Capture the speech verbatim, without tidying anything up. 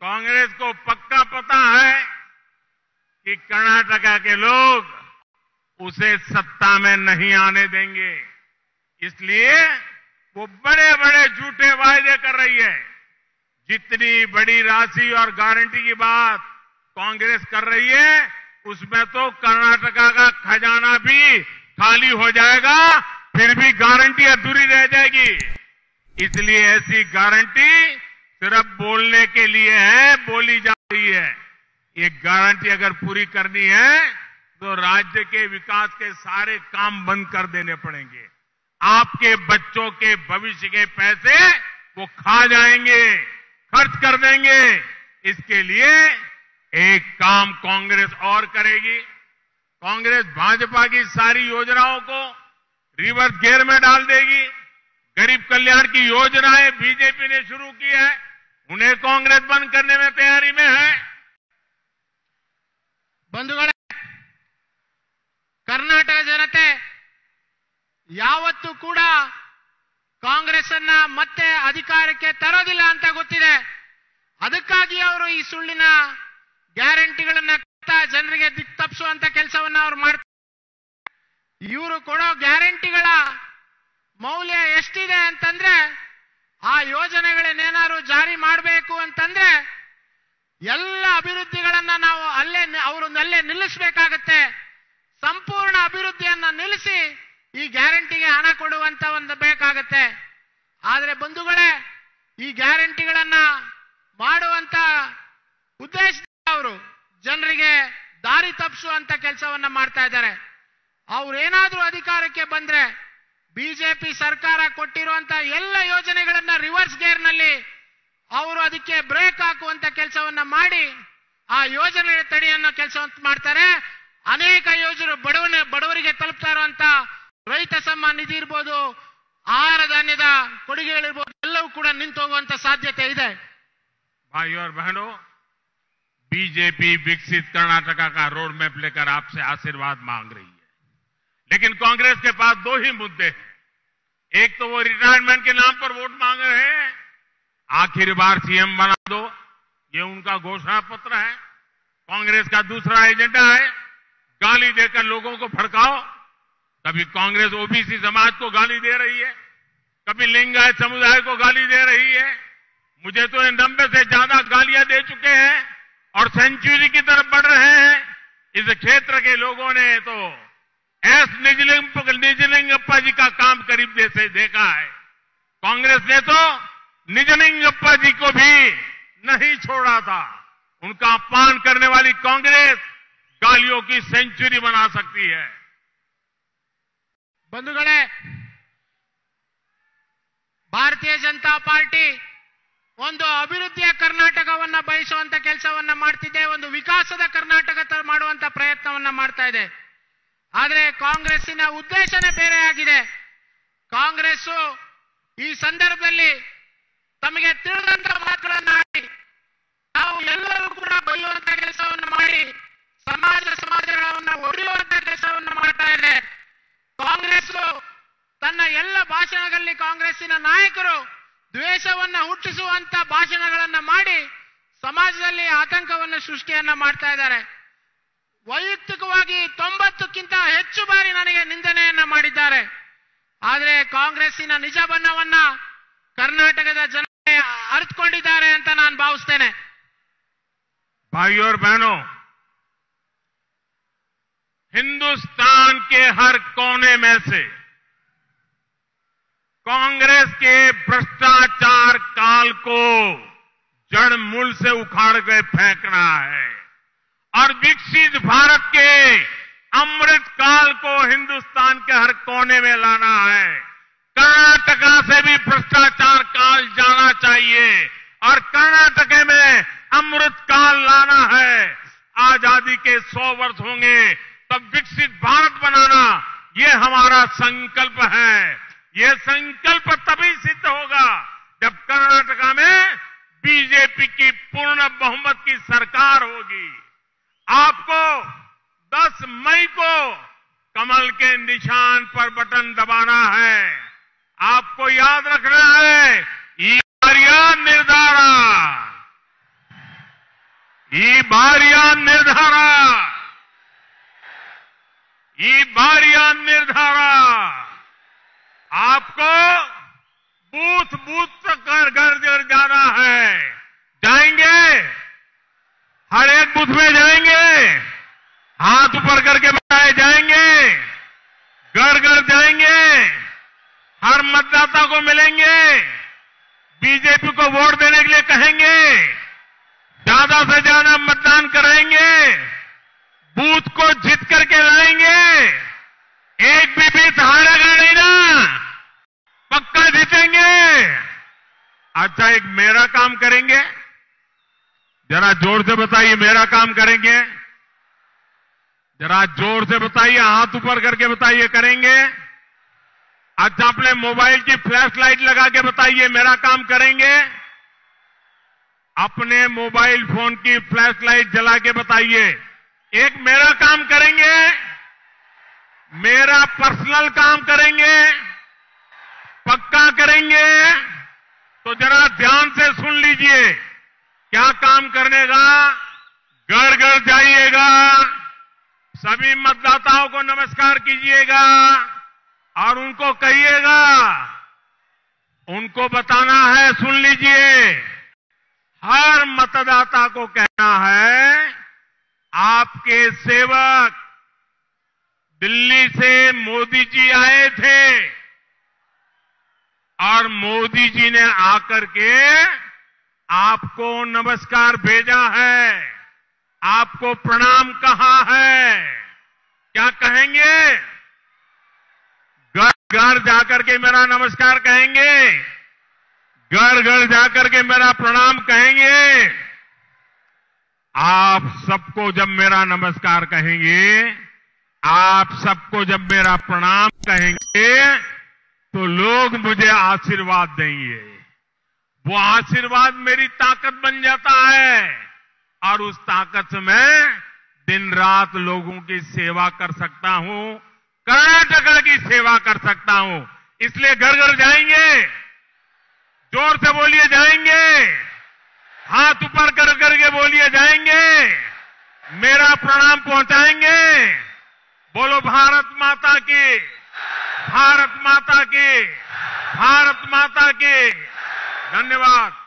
कांग्रेस को पक्का पता है कि कर्नाटका के लोग उसे सत्ता में नहीं आने देंगे, इसलिए वो बड़े बड़े झूठे वायदे कर रही है। जितनी बड़ी राशि और गारंटी की बात कांग्रेस कर रही है, उसमें तो कर्नाटका का खजाना भी खाली हो जाएगा, फिर भी गारंटी अधूरी रह जाएगी। इसलिए ऐसी गारंटी सिर्फ बोलने के लिए है, बोली जा रही है। ये गारंटी अगर पूरी करनी है तो राज्य के विकास के सारे काम बंद कर देने पड़ेंगे। आपके बच्चों के भविष्य के पैसे वो खा जाएंगे, खर्च कर देंगे। इसके लिए एक काम कांग्रेस और करेगी। कांग्रेस भाजपा की सारी योजनाओं को रिवर्स गियर में डाल देगी। गरीब कल्याण की योजनाएं बीजेपी ने शुरू की है, उन्हें कांग्रेस बंद करने में तैयारी में है। ಬಂಧುಗಳೇ, ಕರ್ನಾಟಕ ಜನತೆ ಯಾವತ್ತೂ ಕೂಡ ಕಾಂಗ್ರೆಸ್ ಅನ್ನ ಮತ್ತೆ ಅಧಿಕಾರಕ್ಕೆ ತರೋದಿಲ್ಲ ಅಂತ ಗೊತ್ತಿದೆ. ಅದಕ್ಕಾಗಿ ಅವರು ಈ ಸುಳ್ಳಿನ ಗ್ಯಾರಂಟಿಗಳನ್ನ ಜನರಿಗೆ ದಿಕ್ಕು ತಪ್ಪಿಸುವಂತ ಕೆಲಸವನ್ನ ಅವರು ಮಾಡ್ತಾರೆ. ಇವರು ಕೊಡೋ ಗ್ಯಾರಂಟಿಗಳ ಮೌಲ್ಯ ಎಷ್ಟಿದೆ ಅಂತಂದ್ರೆ, ಆ ಯೋಜನೆಗಳನ್ನೇನಾದ್ರು ಜಾರಿ ಮಾಡಬೇಕು ಅಂತಂದ್ರೆ ಎಲ್ಲ ಅಭಿವೃದ್ಧಿಗಳನ್ನ ನಾವು ಅಲ್ಲೇ ಅವರು ಅಲ್ಲೇ ನಿಲ್ಲಿಸಬೇಕಾಗತ್ತೆ. ಸಂಪೂರ್ಣ ಅಭಿವೃದ್ಧಿಯನ್ನ ನಿಲ್ಲಿಸಿ ಈ ಗ್ಯಾರಂಟಿಗೆ ಹಣ ಕೊಡುವಂತ ಒಂದು ಬೇಕಾಗತ್ತೆ. ಆದರೆ ಬಂಧುಗಳೇ, ಈ ಗ್ಯಾರಂಟಿಗಳನ್ನ ಮಾಡುವಂತ ಉದ್ದೇಶದಿಂದ ಅವರು ಜನರಿಗೆ ದಾರಿ ತಪ್ಪಿಸುವಂತ ಕೆಲಸವನ್ನ ಮಾಡ್ತಾ ಇದ್ದಾರೆ. ಅವ್ರೇನಾದ್ರೂ ಅಧಿಕಾರಕ್ಕೆ ಬಂದ್ರೆ ಬಿಜೆಪಿ ಸರ್ಕಾರ ಕೊಟ್ಟಿರುವಂತ ಎಲ್ಲ ಯೋಜನೆಗಳನ್ನ ರಿವರ್ಸ್ ಗೇರ್ ನಲ್ಲಿ ಅವರು ಅದಕ್ಕೆ ಬ್ರೇಕ್ ಹಾಕುವಂತ ಕೆಲಸವನ್ನ ಮಾಡಿ ಆ ಯೋಜನೆ ತಡೆಯನ್ನೋ ಕೆಲಸವನ್ನು ಮಾಡ್ತಾರೆ. ಅನೇಕ ಯೋಜನೆ ಬಡವನ ಬಡವರಿಗೆ ತಲುಪ್ತಾ ಇರುವಂತ ರೈತ ಸಮ್ಮಾನ್ ನಿಧಿ ಇರ್ಬೋದು, ಆಹಾರ ಧಾನ್ಯದ ಕೊಡುಗೆಗಳಿರ್ಬೋದು, ಎಲ್ಲವೂ ಕೂಡ ನಿಂತು ಹೋಗುವಂತ ಸಾಧ್ಯತೆ ಇದೆ. भाइयों और बहनों, बीजेपी विकसित कर्नाटका का रोड मैप लेकर आपसे आशीर्वाद मांग रही है, लेकिन कांग्रेस के पास दो ही मुद्दे हैं। एक तो वो रिटायरमेंट के नाम पर वोट मांग रहे हैं, आखिर बार सीएम बना दो, ये उनका घोषणा पत्र है। कांग्रेस का दूसरा एजेंडा है गाली देकर लोगों को भड़काओ। कभी कांग्रेस ओबीसी समाज को गाली दे रही है, कभी लिंगायत समुदाय को गाली दे रही है। मुझे तो नब्बे से ज्यादा गालियां दे चुके हैं और सेंचुरी की तरफ बढ़ रहे हैं। इस क्षेत्र के लोगों ने तो एस निजलिंगप्पा जी का काम करीब से देखा है। कांग्रेस ने तो निजलिंगप्पा जी को भी नहीं छोड़ा था। उनका अपमान करने वाली कांग्रेस गालियों की सेंचुरी बना सकती है। बंधुगळे, ಭಾರತೀಯ ಜನತಾ ಪಾರ್ಟಿ ಒಂದು ಅಭಿವೃದ್ಧಿಯ ಕರ್ನಾಟಕವನ್ನ ಬಯಸುವಂತ ಕೆಲಸವನ್ನ ಮಾಡ್ತಿದೆ, ಒಂದು ವಿಕಾಸದ ಕರ್ನಾಟಕ ಮಾಡುವಂತ ಪ್ರಯತ್ನವನ್ನ ಮಾಡ್ತಾ ಇದೆ. ಆದರೆ ಕಾಂಗ್ರೆಸ್ಸಿನ ಉದ್ದೇಶನೇ ಬೇರೆ ಆಗಿದೆ. ಕಾಂಗ್ರೆಸ್ ಈ ಸಂದರ್ಭದಲ್ಲಿ ತಮಗೆ ತಿಳಿದಂತ ಮಾತುಗಳನ್ನ ಆಡಿ ನಾವು ಎಲ್ಲರೂ ಕೂಡ ಬೈಯುವಂತ ಕೆಲಸವನ್ನು ಮಾಡಿ ಸಮಾಜ ಸಮಾಜಗಳನ್ನ ಒಡೆಯುವಂತ ಕೆಲಸವನ್ನು ಮಾಡ್ತಾ ಇದೆ. ಕಾಂಗ್ರೆಸ್ ತನ್ನ ಎಲ್ಲ ಭಾಷಣಗಳಲ್ಲಿ ಕಾಂಗ್ರೆಸ್ಸಿನ ನಾಯಕರು ದ್ವೇಷವನ್ನ ಹುಟ್ಟಿಸುವಂತ ಭಾಷಣಗಳನ್ನ ಮಾಡಿ ಸಮಾಜದಲ್ಲಿ ಆತಂಕವನ್ನು ಸೃಷ್ಟಿಯನ್ನ ಮಾಡ್ತಾ ಇದ್ದಾರೆ. ವೈಯಕ್ತಿಕವಾಗಿ ತೊಂಬತ್ತಕ್ಕಿಂತ ಹೆಚ್ಚು ಬಾರಿ ನನಗೆ ನಿಂದನೆಯನ್ನ ಮಾಡಿದ್ದಾರೆ. ಆದರೆ ಕಾಂಗ್ರೆಸ್ಸಿನ ನಿಜ ಬಣ್ಣವನ್ನ ಕರ್ನಾಟಕದ ಜನ ಅರಿತುಕೊಂಡಿದ್ದಾರೆ ಅಂತ ನಾನು ಭಾವಿಸ್ತೇನೆ. भाइयों और बहनों, हिंदुस्तान के हर कोने में से कांग्रेस के भ्रष्टाचार काल को जड़ मूल से उखाड़ के फेंकना है और विकसित भारत के अमृत काल को हिंदुस्तान के हर कोने में लाना है। कर्नाटका से भी भ्रष्टाचार काल जाना चाहिए और कर्नाटक में अमृत काल लाना है। आजादी के सौ वर्ष होंगे तब विकसित भारत बनाना ये हमारा संकल्प है। ये संकल्प तभी सिद्ध होगा जब कर्नाटका में बीजेपी की पूर्ण बहुमत की सरकार होगी। आपको दस मई को कमल के निशान पर बटन दबाना है। आपको याद रखना है, ये निर्धारण ಈ ಬಾರಿಯ ನಿರ್ಧಾರ ಈ ಬಾರಿಯ ನಿರ್धार आपको बूथ बूथ तक घर घर जाना है। जाएंगे, हर एक बूथ में जाएंगे, हाथ ऊपर करके बताए जाएंगे, घर घर जाएंगे, हर मतदाता को मिलेंगे, बीजेपी को वोट देने के लिए कहेंगे, ज्यादा से ज्यादा मतदान कराएंगे, बूथ को जीत करके लाएंगे। एक भी बीत हारेगा नहीं ना, पक्का जीतेंगे। अच्छा, एक मेरा काम करेंगे, जरा जोर से बताइए, मेरा काम करेंगे? जरा जोर से बताइए, हाथ ऊपर करके बताइए, करेंगे? अच्छा, अपने मोबाइल की फ्लैश लाइट लगा के बताइए, मेरा काम करेंगे? अपने मोबाइल फोन की फ्लैश लाइट जला के बताइए, एक मेरा काम करेंगे? मेरा पर्सनल काम करेंगे? पक्का करेंगे? तो जरा ध्यान से सुन लीजिए, क्या काम करने का? घर घर जाइएगा, सभी मतदाताओं को नमस्कार कीजिएगा और उनको कहिएगा, उनको बताना है, सुन लीजिए, हर मतदाता को कहना है, आपके सेवक दिल्ली से मोदी जी आए थे और मोदी जी ने आकर के आपको नमस्कार भेजा है, आपको प्रणाम कहा है। क्या कहेंगे? घर घर जाकर के मेरा नमस्कार कहेंगे? घर घर जाकर के मेरा प्रणाम कहेंगे? आप सबको जब मेरा नमस्कार कहेंगे, आप सबको जब मेरा प्रणाम कहेंगे, तो लोग मुझे आशीर्वाद देंगे। वो आशीर्वाद मेरी ताकत बन जाता है और उस ताकत से मैं दिन रात लोगों की सेवा कर सकता हूं, कर्नाटक की सेवा कर सकता हूं। इसलिए घर घर जाएंगे, जोर से बोलिए जाएंगे, हाथ ऊपर कर करके बोलिए जाएंगे, मेरा प्रणाम पहुंचाएंगे। बोलो भारत माता की, भारत माता की, भारत माता की। धन्यवाद।